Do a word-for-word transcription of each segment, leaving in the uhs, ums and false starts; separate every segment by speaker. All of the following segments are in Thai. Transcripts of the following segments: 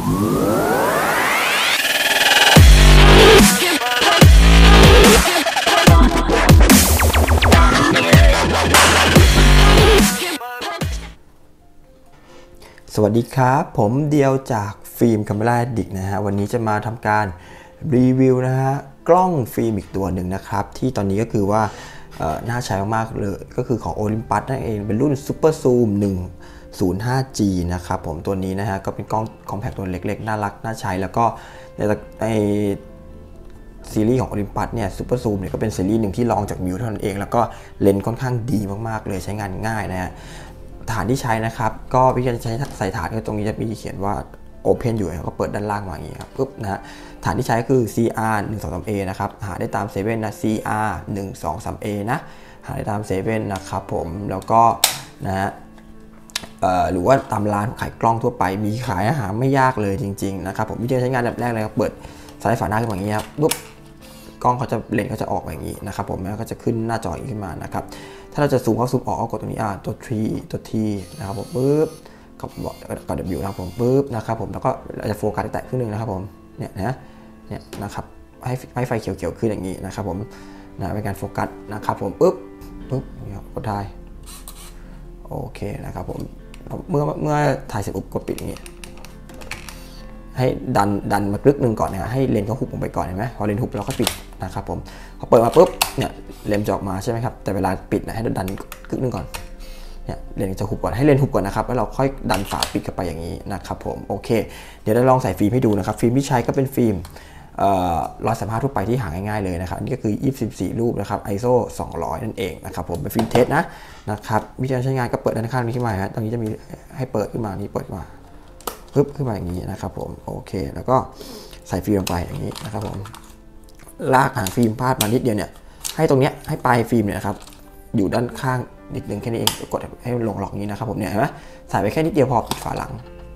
Speaker 1: สวัสดีครับผมเดียวจากฟิล์ม Camera Addict นะฮะวันนี้จะมาทำการรีวิวนะฮะกล้องฟิล์มอีกตัวหนึ่งนะครับที่ตอนนี้ก็คือว่าน่าใช้มากๆเลยก็คือของ Olympus นั่นเองเป็นรุ่น Super Zoom หนึ่งศูนย์ห้า จี นะครับผมตัวนี้นะฮะก็เป็นกล้องคอมแพคตัวเล็กๆน่ารักน่าใช้แล้วก็ในในซีรีส์ของ Olympus เนี่ย Super Zoom เนี่ยก็เป็นซีรีส์หนึ่งที่รองจากมิวเท่านั้นเองแล้วก็เลนส์ค่อนข้างดีมากๆเลยใช้งานง่ายนะฮะฐานที่ใช้นะครับก็วิธีการใช้ใส่ฐานก็ตรงนี้จะมีเขียนว่า Open อยู่ก็เปิดด้านล่างมาอย่างนี้ครับปุ๊บนะฮะฐานที่ใช้คือ ซี อาร์ หนึ่งสองสาม เอ นะครับหาได้ตามเซเว่นนะ ซี อาร์ หนึ่งสองสาม เอ นะหาได้ตามเซเว่นนะครับผมแล้วก็นะฮะหรือว่าตามร้านขายกล้องทั่วไปมีขายอาหารไม่ยากเลยจริงๆนะครับผมวิธีใช้งานแบบแรกเลยครับเปิดสไลด์ฝาหน้าขึ้นมาอย่างนี้ครับปุ๊บกล้องเขาจะเลนส์เขาจะออกมาอย่างนี้นะครับผมแล้วก็จะขึ้นหน้าจอขึ้นมานะครับถ้าเราจะซูมเข้าซูมออกก็กดตรงนี้อ่าตัว ทรี ตัว ที นะครับผมปุ๊บกับกด W นะครับผมปุ๊บนะครับผมแล้วก็เราจะโฟกัสแตะครึ่งนึงนะครับผมเนี่ยนะเนี่ยนะครับให้ให้ไฟเขียวๆขึ้นอย่างนี้นะครับผมนะเป็นการโฟกัสนะครับผมปุ๊บปุ๊บกดได้โอเคนะครับผมเมื่อเมื่อถ่ายเสร็จปุ๊บกดปิดอย่างนี้ให้ดันดันมากลึกนึงก่อนนะให้เลนส์เขาหุบลงไปก่อนเห็นไหมพอเลนส์หุบเราก็ปิดนะครับผมพอเปิดมาปุ๊บเนี่ยเลนส์จะออกมาใช่ไหมครับแต่เวลาปิดนะให้ดันกลึกนึงก่อนเนี่ยเลนส์จะหุบก่อนให้เลนส์หุบก่อนนะครับแล้วเราค่อยดันฝาปิดเข้าไปอย่างนี้นะครับผมโอเคเดี๋ยวเราลองใส่ฟิล์มให้ดูนะครับฟิล์มที่ใช้ก็เป็นฟิล์มร้อยสามห้าทั่วไปที่หาง่ายๆเลยนะครับนี่ก็คือยี่สิบสี่รูปนะครับ ไอ เอส โอ สองร้อยนั่นเองนะครับผมเป็นฟิล์มเทสนะนะครับวิธีการใช้งานก็เปิดด้านข้างนี้ขึ้นมาฮะตรงนี้จะมีให้เปิดขึ้นมานี่เปิดมาปึ๊บขึ้นมาอย่างนี้นะครับผมโอเคแล้วก็ใส่ฟิล์มลงไปอย่างนี้นะครับผมลากหางฟิล์มพาดมานิดเดียวเนี่ยให้ตรงเนี้ยให้ปลายฟิล์มเนี่ยนะครับอยู่ด้านข้างนิดนึงแค่นี้เองกดให้ลงล็อกนี้นะครับผมเนี่ยเห็นไหมใส่ไปแค่นิดเดียวพอปิดฝาหลัง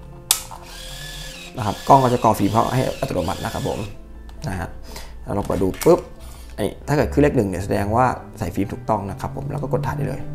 Speaker 1: นะครับกล้องก็จะกรอฟิล์มเขาให้อัตโนมัตินะครับผมนะฮะเราลองมาดูปุ๊บไอ้ถ้าเกิดขึ้นเลขหนึ่งเนี่ยแสดงว่าใส่ฟิล์มถูกต้องนะครับผมแล้วก็กดถ่ายได้เลย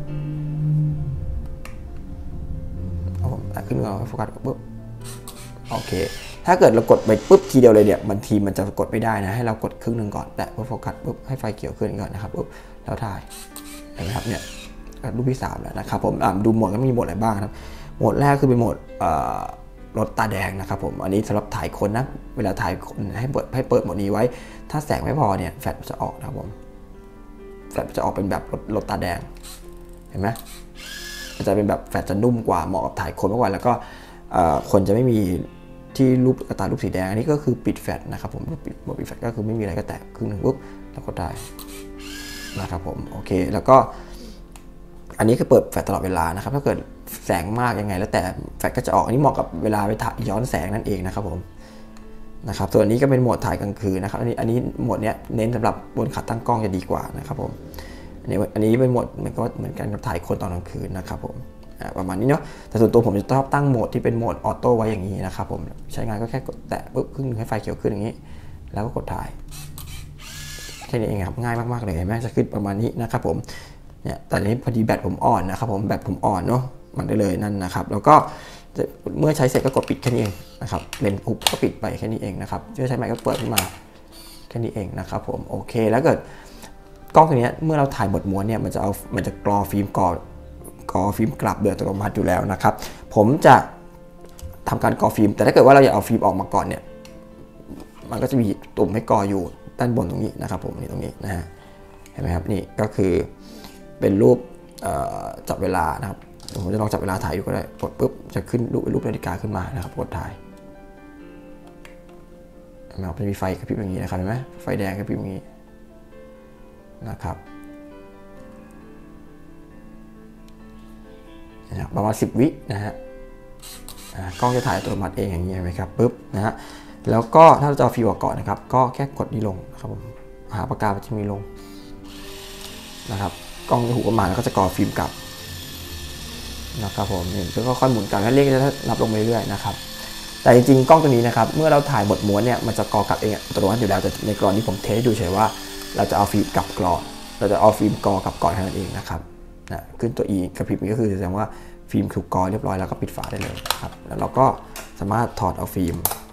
Speaker 1: ครับผมขึ้นมาโฟกัสปุ๊บโอเคถ้าเกิดเรากดไปปุ๊บทีเดียวเลยเนี่ยบางทีมันจะกดไม่ได้นะให้เรากดครึ่งหนึ่งก่อนแต่เพื่อโฟกัสปุ๊บให้ไฟเขียวขึ้นก่อนนะครับปุ๊บแล้วถ่ายเห็นไหมครับเนี่ยรูปที่สามแล้วนะครับผมดูโหมดก็มีโหมดอะไรบ้างครับโหมดแรกคือเป็นโหมดลดตาแดงนะครับผมอันนี้สำหรับถ่ายคนนะเวลาถ่ายคนให้เปิดให้เปิดโหมดนี้ไว้ถ้าแสงไม่พอเนี่ยแฟลชจะออกนะครับผมแฟลชจะออกเป็นแบบลดลดตาแดงเห็นไหมจะเป็นแบบแฟลชจะนุ่มกว่าเหมาะกับถ่ายคนมากกว่าแล้วก็คนจะไม่มีที่รูปกระตารูปสีแดงอันนี้ก็คือปิดแฟลชนะครับผมปิดปิดแฟลชก็คือไม่มีอะไรก็แตะครึ่งหนึ่งปุ๊บแล้วก็ได้นะครับผมโอเคแล้วก็อันนี้คือเปิดแฟลชตลอดเวลานะครับถ้าเกิดแสงมากยังไงแล้วแต่แฟลชก็จะออกอันนี้เหมาะกับเวลาไปถ่ายย้อนแสงนั่นเองนะครับผมนะครับส่วนนี้ก็เป็นโหมดถ่ายกลางคืนนะครับอันนี้อันนี้โหมดเนี้ยเน้นสำหรับบนขาตั้งกล้องจะดีกว่านะครับผมอันนี้อันนี้เป็นโหมดเหมือนก็เหมือนกันกับถ่ายคนตอนกลางคืนนะครับผมประมาณนี้เนาะแต่ส่วนตัวผมจะชอบตั้งโหมดที่เป็นโหมดออโต้ไว้อย่างนี้นะครับผมใช้งานก็แค่กดแตะปุ๊บครึ่งนึงให้ไฟเขียวขึ้นอย่างนี้แล้วก็กดถ่ายแค่นี้เองครับง่ายมากๆเลยเห็นไหมจะขึ้นประมาณนี้นะครับผมเนี่ยตอนนี้พอดีแบตผมอ่อนนะครับผมแบตผมอ่อนเนาะมันได้เลยนั่นนะครับแล้วก็เมื่อใช้เสร็จก็กดปิดแค่นี้เองนะครับเลนส์หุบก็ปิดไปแค่นี้เองนะครับเพื่อใช้ใหม่ก็เปิดขึ้นมาแค่นี้เองนะครับผมโอเคแล้วเกิดกล้องตัวนี้เมื่อเราถ่ายหมดม้วนเนี่ยมันจะเอามันจะกรอฟิล์มก่อนกรอฟิล์มกลับโดยอัตโนมัติอยู่แล้วนะครับผมจะทำการกรอฟิล์มแต่ถ้าเกิดว่าเราอยากเอาฟิล์มออกมาก่อนเนี่ยมันก็จะมีตุ่มให้กรออยู่ด้านบนตรงนี้นะครับผมนี่ตรงนี้นะฮะเห็นไหมครับนี่ก็คือเป็นรูปจับเวลานะครับผมจะลองจับเวลาถ่ายอยู่ก็ได้กดปุ๊บจะขึ้นรูปรูปนาฬิกาขึ้นมานะครับกดถ่ายเห็นไหมครับจะมีไฟกระพริบอย่างนี้นะครับเห็นไหมไฟแดงกระพริบอย่างนี้นะครับประมาณสิบวินะฮะกล้องจะถ่ายอัตโนมัติเองอย่างนี้ไหมครับปุ๊บนะฮะแล้วก็ถ้าเราจะเอาฟิล์มออกก่อนนะครับก็แค่กดนี้ลงนะครับผมหาปากกาจะมีลงนะครับกล้องจะหูประมาณแล้วก็จะกรอฟิล์มกลับนะครับผมนี่ก็ค่อยหมุนกันแล้วเลขจะนับลงไปเรื่อยๆนะครับแต่จริงๆกล้องตัวนี้นะครับเมื่อเราถ่ายหมดม้วนเนี่ยมันจะกรอกลับเองอัตโนมัติอยู่แล้วแต่ในกรณีผมเทสให้ดูเฉยว่าเราจะเอาฟิล์มกลับกรอเราจะเอาฟิล์มกรอกลับก่อนแค่นั้นเองนะครับนะขึ้นตัว E กระพริบนี้ก็คือแสดงว่าฟิล์มถูกกรอเรียบร้อยแล้วก็ปิดฝาได้เลยครับแล้วเราก็สามารถถอดเอาฟิล์ม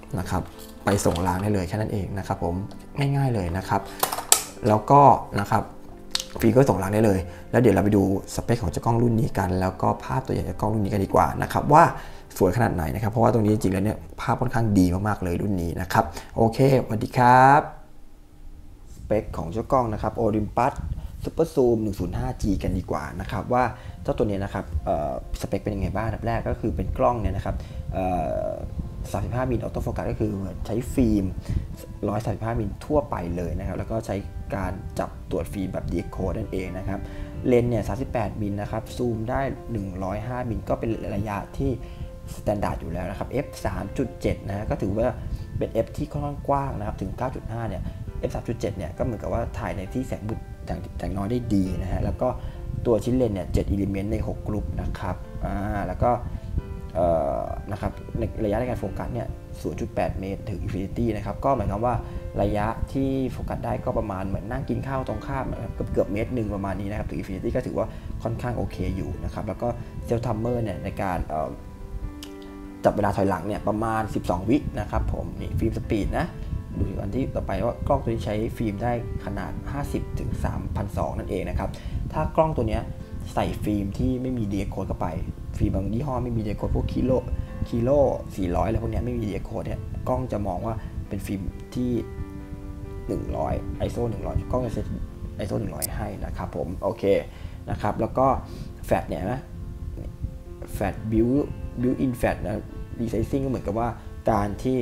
Speaker 1: นะครับไปส่งล้างได้เลยแค่นั้นเองนะครับผมง่ายๆเลยนะครับแล้วก็นะครับฟิล์มก็ส่งล้างได้เลยแล้วเดี๋ยวเราไปดูสเปคของเจ้ากล้องรุ่นนี้กันแล้วก็ภาพตัวอย่างจากกล้องรุ่นนี้กันดีกว่านะครับว่าสวยขนาดไหนนะครับเพราะว่าตรงนี้จริงๆแล้วเนี่ยภาพค่อนข้างดีมากๆเลยรุ่นนี้นะครับโอเคสวัสดีครับสเปคของเจ้ากล้องนะครับ Olympus Super Zoom หนึ่งศูนย์ห้า จี กันดีกว่านะครับว่าเจ้าตัวนี้นะครับสเปคเป็นยังไงบ้างอันดับแรกก็คือเป็นกล้องเนี่ยนะครับสามสิบห้ามิลออโต้โฟกัสก็คือใช้ฟิล์มหนึ่งร้อยสามสิบห้ามิลทั่วไปเลยนะครับแล้วก็ใช้การจับตรวจฟิล์มแบบ ดี โคด นั่นเองนะครับเลนส์เนี่ยสามสิบแปดมิลนะครับซูมได้หนึ่งร้อยห้ามิลก็เป็นระยะที่สแตนดาร์ดอยู่แล้วนะครับ เอฟ สามจุดเจ็ด นะฮะก็ถือว่าเป็น F ที่ค่อนข้างกว้างนะครับถึง เก้าจุดห้า เนี่ย เอฟ สามจุดเจ็ด เนี่ยก็เหมือนกับว่าถ่ายในที่แสงมืดแสงน้อยได้ดีนะฮะแล้วก็ตัวชิ้นเลนส์เนี่ยเจ็ดอิเลเมนต์ในหกกลุ่มนะครับอ่าแล้วก็นะครับในระยะในการโฟกัสเนี่ย ศูนย์จุดแปด เมตรถึงอินฟินิตี้นะครับก็หมายความว่าระยะที่โฟกัสได้ก็ประมาณเหมือนนั่งกินข้าวตรงข้ามนะครับเกือบเมตรหนึ่งประมาณนี้นะครับถึงอินฟินิตี้ก็ถือว่าค่อนข้างโอเคอยู่นะครับแล้วก็เซลล์ทัมเมอร์เนี่ยในการจับเวลาถอยหลังเนี่ยประมาณสิบสองวินะครับผมนี่ฟิล์มสปีดนะดูอันที่ต่อไปว่ากล้องตัวนี้ใช้ฟิล์มได้ขนาดห้าสิบถึง สามพันสองร้อย นั่นเองนะครับถ้ากล้องตัวนี้ใส่ฟิล์มที่ไม่มี ดี เอ็กซ์ Code เข้าไปฟิล์มบางยี่ห้อไม่มี ดี เอ็กซ์ Code พวกคิโลคิโลสี่ร้อยอะไรพวกนี้ไม่มี ดี เอ็กซ์ Code เนี่ยกล้องจะมองว่าเป็นฟิล์มที่หนึ่งร้อย ไอ เอส โอ หนึ่งร้อยกล้องจะเซต ไอ เอส โอ หนึ่งร้อยให้นะครับผมโอเคนะครับแล้วก็แฟลชเนี่ยนะแฟลชบิวบิวอินแฟลชนะรีไซซิ่งก็เหมือนกับว่าการที่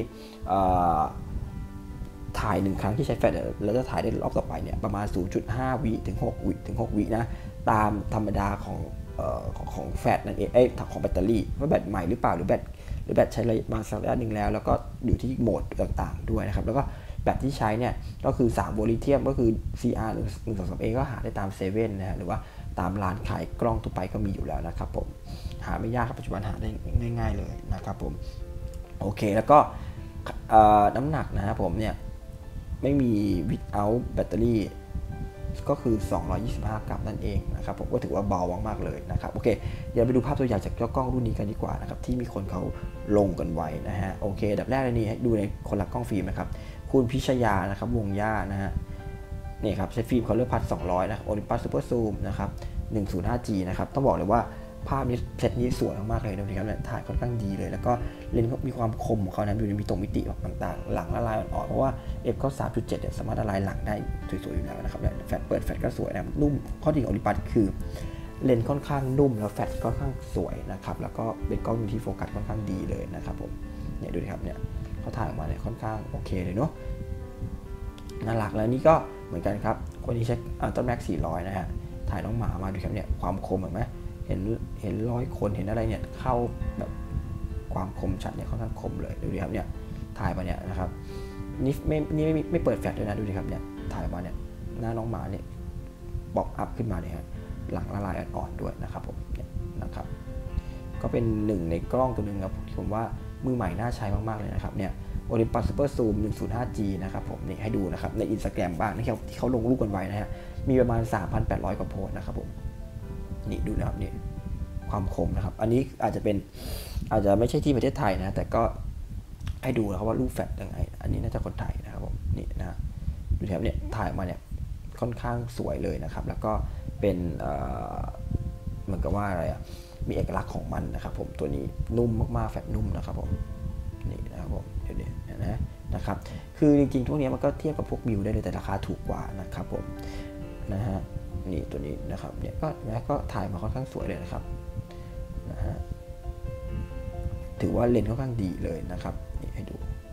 Speaker 1: ถ่ายหนึ่งครั้งที่ใช้แฟลชแล้วจะถ่ายได้รอบต่อไปเนี่ยประมาณ ศูนย์จุดห้า วิถึงหกวิถึงหกวินะตามธรรมดาของเอ่อของแฟลชนั่นเองเอ้ยของแบตเตอรี่ว่าแบตใหม่หรือเปล่าหรือแบตหรือแบตใช้ระยะบางสักระยะหนึ่งแล้วแล้วก็อยู่ที่โหมดต่างๆด้วยนะครับแล้วก็แบตที่ใช้เนี่ยก็คือสามโวลต์ลิเธียมก็คือ ซี อาร์ หนึ่ง สอง สาม เอ ก็หาได้ตามเซเว่นนะฮะหรือว่าตามร้านขายกล้องทั่วไปก็มีอยู่แล้วนะครับผมหาไม่ยากครับปัจจุบันหาได้ง่ายๆเลยนะครับผมโอเคแล้วก็น้ำหนักนะครับผมเนี่ยไม่มี without แบตเตอรี่ก็คือสองร้อยยี่สิบห้ากรัมนั่นเองนะครับผมก็ถือว่าเบามากๆเลยนะครับโอเคเดี๋ยวไปดูภาพตัวอย่างจากเจ้ากล้องรุ่นนี้กันดีกว่านะครับที่มีคนเขาลงกันไว้นะฮะโอเคดับแรกเลยนี่ให้ดูในคนรักกล้องฟิล์มนะครับคุณพิชยานะครับวงย่านะฮะนี่ครับใช้ฟิล์ม Color Pad สองร้อยนะ Olympus Super Zoom นะครับหนึ่งศูนย์ห้า จี นะครับต้องบอกเลยว่าภาพนี้เซตนี้สวยมากๆเลยนะครับเนี่ยถ่ายค่อนข้างดีเลยแล้วก็เลนส์มีความคมของเขานะดูมีตรงมิติต่างๆหลังละลายอ่อนๆเพราะว่า F ก็ สามจุดเจ็ด เนี่ยสามารถละลายหลังได้สวยๆอยู่แล้วนะครับแฟลชเปิดแฟลชก็สวยนะนุ่มข้อดีของ Olympus คือเลนส์ค่อนข้างนุ่มแล้วแฟลชค่อนข้างสวยนะครับแล้วก็เป็นกล้องที่โฟกัสค่อนข้างดีเลยนะครับผมเนี่ยดูดิครับเนี่ยเขาถ่ายออกมาเนี่ยค่อนข้างโอเคเลยเนาะน่ารักแล้วนี่ก็เหมือนกันครับคนนี้ใช้ต้นแม็กสี่ร้อยนะฮะถ่ายน้องหมามาดูครับเนี่ยความคมเห็นไหมเห็นเห็นร้อยคนเห็นอะไรเนี่ยเข้าแบบความคมชัดเนี่ยค่อนข้างคมเลยดูดิครับเนี่ยถ่ายมาเนี่ยนะครับนี่ไม่นี่ไม่ไม่เปิดแฟลชด้วยนะดูดิครับเนี่ยถ่ายมาเนี่ยหน้าน้องหมาเนี่ยป๊อปอัพขึ้นมาเนี่ยหลังละลายอ่อนๆด้วยนะครับผมเนี่ยนะครับก็เป็นหนึ่งในกล้องตัวหนึ่งครับผมว่ามือใหม่น่าใช้มากๆเลยนะครับเนี่ย Olympus Super Zoom หนึ่งศูนย์ห้า จี นะครับผมนี่ให้ดูนะครับใน Instagram บ้างที่เขาที่เขาลงรูปกันไว้นะฮะมีประมาณ สามพันแปดร้อย กว่าโพสต์นะครับผมนี่ดูนะครับนี่ความคมนะครับอันนี้อาจจะเป็นอาจจะไม่ใช่ที่ประเทศไทยนะแต่ก็ให้ดูนะครับว่ารูปแฟลชยังไงอันนี้น่าจะคนไทยนะครับผมนี่นะดูแถบเนี่ยถ่ายมาเนี่ยค่อนข้างสวยเลยนะครับแล้วก็เป็นเหมือนกับว่าอะไรอ่ะมีเอกลักษณ์ของมันนะครับผมตัวนี้นุ่มมากๆแฟลชนุ่มนะครับผมนี่นะครับผมเดี๋ยวนี้นะนะครับคือจริงๆพวกนี้มันก็เทียบกับพวกมิวได้เลยแต่ราคาถูกกว่านะครับผมนะฮะนี่ตัวนี้นะครับเนี่ยก็นะก็ถ่ายมาค่อนข้างสวยเลยนะครับนะฮะถือว่าเลนส์ค่อนข้างดีเลยนะครับนี่ให้ดู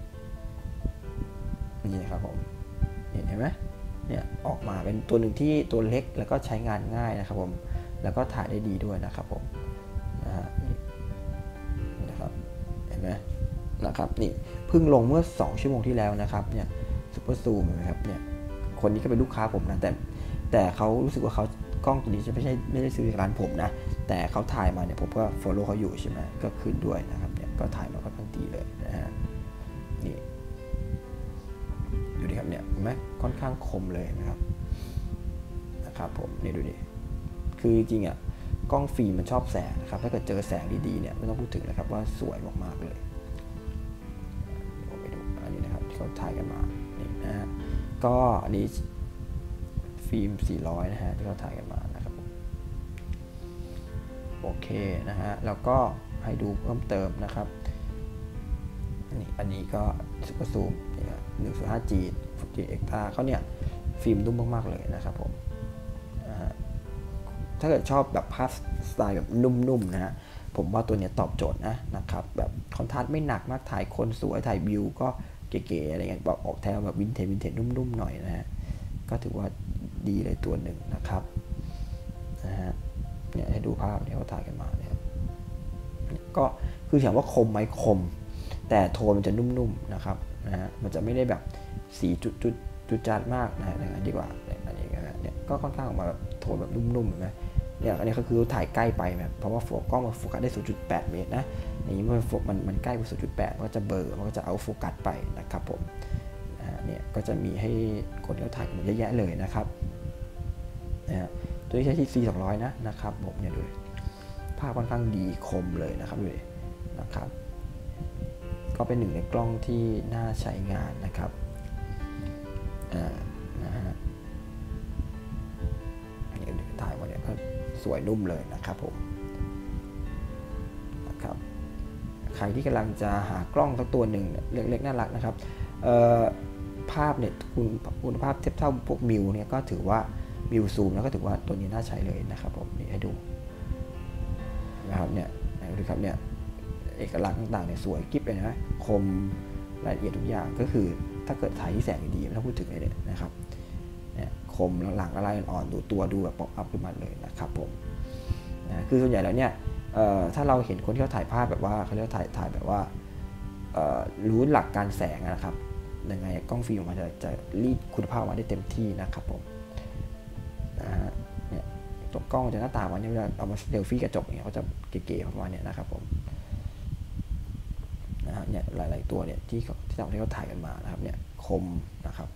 Speaker 1: นี่นะครับผมเห็นไหมเนี่ยออกมาเป็นตัวหนึ่งที่ตัวเล็กแล้วก็ใช้งานง่ายนะครับผมแล้วก็ถ่ายได้ดีด้วยนะครับผมนะฮะนี่นะครับเห็นไหมนะครับนี่เพิ่งลงเมื่อสองชั่วโมงที่แล้วนะครับเนี่ยซุปเปอร์ซูมนะครับเนี่ยคนนี้ก็เป็นลูกค้าผมนะแต่แต่เขารู้สึกว่าเขากล้องตัวนี้จะไม่ใช่ไม่ได้ซื้อจากร้านผมนะแต่เขาถ่ายมาเนี่ยผมก็ follow เขาอยู่ใช่ไหมก็ขึ้นด้วยนะครับเนี่ยก็ถ่ายมาค่อนข้างดีเลยนะฮะนี่ดูดิครับเนี่ยเห็นไหมค่อนข้างคมเลยนะครับนะครับผมนี่ดูดิคือจริงๆอ่ะกล้องฟิล์มมันชอบแสงนะครับถ้าเกิดเจอแสงดีๆเนี่ยไม่ต้องพูดถึงนะครับว่าสวยมากๆเลยไปเขาถ่ายกันมานี่นะฮะก็อันนี้ฟิล์มสี่ร้อยนะฮะที่เขาถ่ายกันมานะครับโอเคนะฮะแล้วก็ให้ดูเพิ่มเติมนะครับนี่อันนี้ก็ซุปเปอร์ซูมนี่ครับ หนึ่งจุดห้า จี ฟูจิ Extra เขาเนี่ยฟิล์มนุ่มมากๆเลยนะครับผมนะฮะถ้าเกิดชอบแบบภาพสไตล์แบบนุ่มๆนะฮะผมว่าตัวนี้ตอบโจทย์นะนะครับแบบคอนทราสต์ไม่หนักมากถ่ายคนสวยถ่ายวิวก็เก๋ๆอะไรเงี้ยแบบออกแนวแบบวินเทจวินเทจนุ่มๆหน่อยนะฮะก็ถือว่าดีเลยตัวหนึ่งนะครับนะฮะเนี่ยให้ดูภาพที่เขาถ่ายกันมาเนี่ยก็คือถามว่าคมไหมคมแต่โทนมันจะนุ่มๆนะครับนะฮะมันจะไม่ได้แบบสีจุดจุดจุดจัดมากนะอย่างนั้นดีกว่าอันนี้นะเนี่ยก็ค่อนข้างออกมาแบบโทนแบบนุ่มๆเห็นไหมเนี่ยอันนี้ก็คือถ่ายใกล้ไปแบบเพราะว่าโฟกัสกล้องมันโฟกัสได้ ศูนย์จุดแปด เมตรนะอย่างนี้มันมันมันใกล้ไป ศูนย์จุดแปด มันก็จะเบลอมันก็จะเอาโฟกัสไปนะครับผมเนี่ยก็จะมีให้คนที่เขาถ่ายมันเยอะแยะเลยนะครับนะฮะตัวนี้ใช้ที่ ซี สองร้อย นะนะครับผมเนี่ยดูภาพค่อนข้างดีคมเลยนะครับดูนะครับก็เป็นหนึ่งในกล้องที่น่าใช้งานนะครับอ่านะฮะถ่ายมาเนี่ยก็สวยนุ่มเลยนะครับผมนะครับใครที่กำลังจะหากล้องสักตัวหนึ่งเล็กๆน่ารักนะครับภาพเนี่ยคุณภาพเทียบเท่าพวกมิวเนี่ยก็ถือว่ามิวซูมแล้วก็ถือว่าตัวนี้น่าใช้เลยนะครับผมนี่ให้ดูนะครับเนี่ยดูครับเนี่ยเอกลักษณ์ต่างๆเนี่ยสวยกิ๊บเลยนะคมรายละเอียดทุกอย่างก็คือถ้าเกิดถ่ายที่แสงดีๆไม่ต้องพูดถึงเลยเนี่ยนะครับเนี่ยคมหลังอะไรอ่อนๆดูตัวดูแบบป๊อปอัพขึ้นมาเลยนะครับผมนะคือส่วนใหญ่แล้วเนี่ยถ้าเราเห็นคนที่เขาถ่ายภาพแบบว่าเขาเรียกถ่ายถ่ายแบบว่ารู้หลักการแสงนะครับยังไงกล้องฟิล์มมันจะจะรีดคุณภาพมาได้เต็มที่นะครับผมนะฮะเนี่ยตัวกล้องจะหน้าตาวันนี้เวลาเอามาเซลฟี่กระจกเนี่ยเขาจะเก๋ๆประมาณนี้นะครับผมนะฮะเนี่ยหลายๆตัวเนี่ยที่ที่เราที่เขาถ่ายกันมานะครับเนี่ยคมนะครับ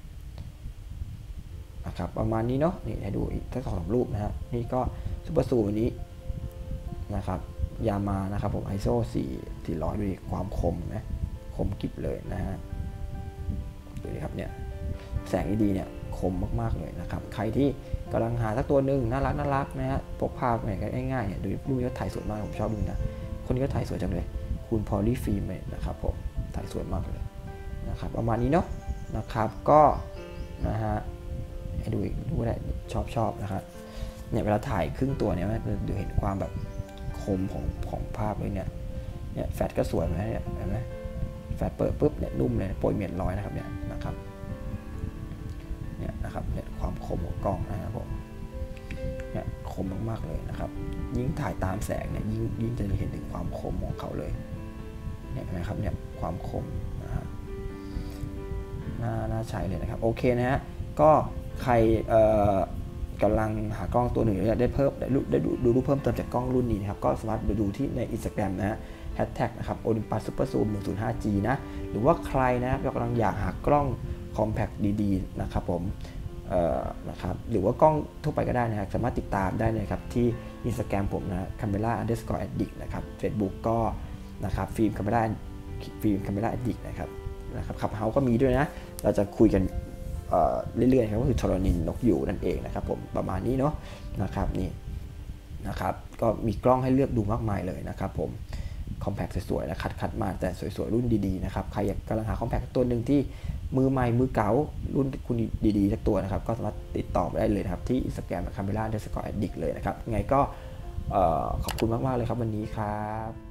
Speaker 1: นะครับประมาณนี้เนาะนี่ให้ดูอีกทั้งสองรูปนะฮะนี่ก็ซุปเปอร์ซูมอันนี้นะครับยามานะครับผม ไอ เอส โอ สี่ สี่ร้อยดูความคมนะคมกริบเลยนะฮะดูดิครับเนี่ยแสงดีเนี่ยคมมากๆเลยนะครับใครที่กำลังหาสักตัวหนึ่งน่ารักน่ารักนะฮะพกพาไปง่ายๆเนี่ยดูรูปนี้ก็ถ่ายสวยมากผมชอบดูนะคนนี้ก็ถ่ายสวยจังเลยคุณพอลลี่ฟิล์มเลยนะครับผมถ่ายสวยมากเลยนะครับประมาณนี้เนาะนะครับก็นะฮะให้ดูอีกดูได้ชอบชอบนะครับเนี่ยเวลาถ่ายครึ่งตัวเนี่ยดูเห็นความแบบคมของของภาพเลยเนี่ยเนี่ยแฟลชก็สวยไหมเนี่ยเห็นไหมแฟลชเปิดปุ๊บเนี่ยนุ่มเลยโปรยเมียนร้อยนะครับเนี่ยนะครับเนี่ยนะครับเนี่ยความคมของกล้องนะครับผมเนี่ยคมมากๆเลยนะครับยิ่งถ่ายตามแสงเนี่ยยิ่งยิ่งจะเห็นถึงความคมของเขาเลยเนี่ยนะครับเนี่ยความคมนะฮะน่าน่าใช้เลยนะครับโอเคนะฮะก็ใครเอ่อกำลังหากล้องตัวหนึ่งอยากได้เพิ่มได้ดูได้ดูดูเพิ่มเติมจากกล้องรุ่นนี้นะครับก็สามารถไปดูที่ใน Instagram นะฮะแฮชแท็กนะครับ Olympus Super Zoom หนึ่งจุดห้า จี นะหรือว่าใครนะครับกำลังอยากหากล้อง Compact ดีๆนะครับผมนะครับหรือว่ากล้องทั่วไปก็ได้นะครับสามารถติดตามได้เลยครับที่ Instagram ผมนะ camera underscore addict นะครับ Facebook ก็นะครับฟิล์ม camera ฟิล์ม camera addict นะครับนะครับขับเฮาก็มีด้วยนะเราจะคุยกันเรื่อยๆครับก็คือทรณินนกอยู่นั่นเองนะครับผมประมาณนี้เนาะนะครับนี่นะครับก็มีกล้องให้เลือกดูมากมายเลยนะครับผมคอมแพคสวยๆนะคัดคัดมาแต่สวยๆรุ่นดีๆนะครับใครอยากกำลังหาคอมแพคตัวหนึ่งที่มือใหม่มือเก่ารุ่นคุณดีๆสักตัวนะครับก็สามารถติดต่อไปได้เลยนะครับที่ Instagram คาเมล่า underscore addict เลยนะครับไงก็ขอบคุณมากๆเลยครับวันนี้ครับ